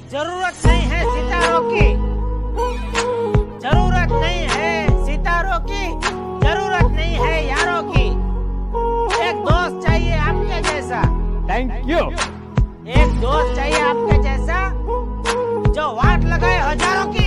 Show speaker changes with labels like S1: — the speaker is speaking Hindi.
S1: जरूरत नहीं है सितारों की, जरूरत नहीं है सितारों की, जरूरत नहीं है यारों की। एक दोस्त चाहिए आपके जैसा।
S2: Thank you.
S1: एक दोस्त चाहिए आपके जैसा जो वाट लगाए हजारों की।